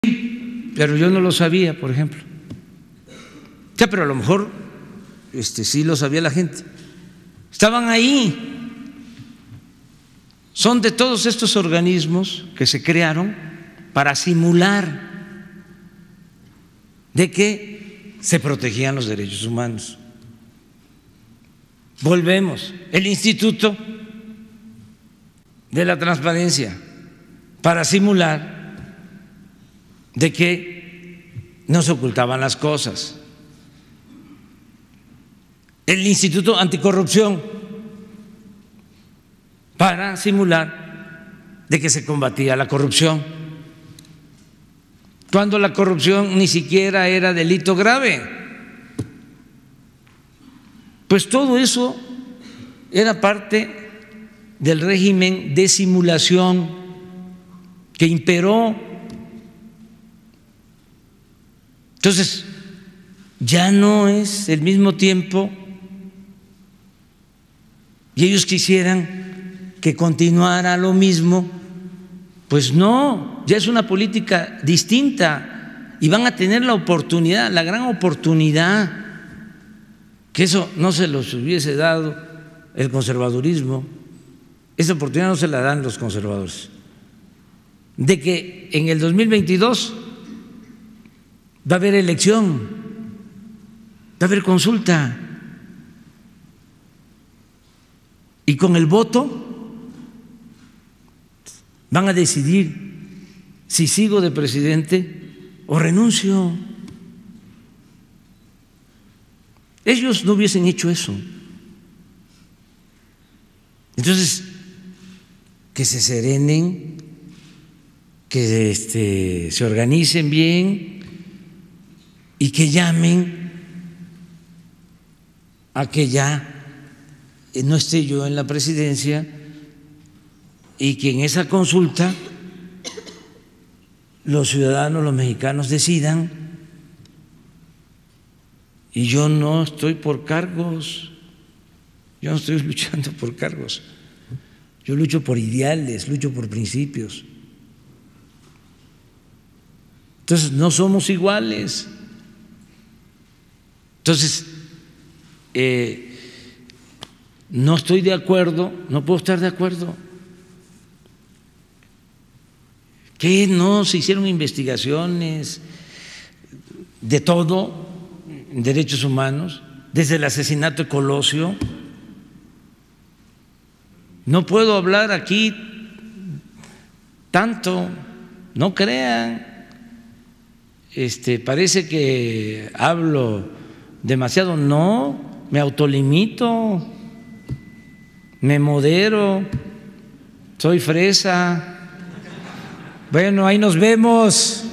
pero yo no lo sabía, por ejemplo. Ya, pero a lo mejor sí lo sabía la gente. Estaban ahí. Son de todos estos organismos que se crearon para simular de que se protegían los derechos humanos. Volvemos, el Instituto de la Transparencia, para simular de que no se ocultaban las cosas. El Instituto Anticorrupción, para simular de que se combatía la corrupción, cuando la corrupción ni siquiera era delito grave. Pues todo eso era parte del régimen de simulación que imperó. Entonces, ya no es el mismo tiempo y ellos quisieran que continuara lo mismo. Pues no, ya es una política distinta y van a tener la oportunidad, la gran oportunidad, que eso no se los hubiese dado el conservadurismo, esa oportunidad no se la dan los conservadores, de que en el 2022 va a haber elección, va a haber consulta y con el voto van a decidir si sigo de presidente o renuncio. Ellos no hubiesen hecho eso. Entonces, que se serenen, que se organicen bien y que llamen a que ya no esté yo en la presidencia y que en esa consulta los ciudadanos, los mexicanos decidan. Y yo no estoy por cargos, yo no estoy luchando por cargos, yo lucho por ideales, lucho por principios. Entonces no somos iguales. Entonces no estoy de acuerdo, no puedo estar de acuerdo. ¿Qué no se hicieron investigaciones de todo en derechos humanos, desde el asesinato de Colosio? No puedo hablar aquí tanto, no crean, parece que hablo demasiado. No, me autolimito, me modero, soy fresa. Bueno, ahí nos vemos.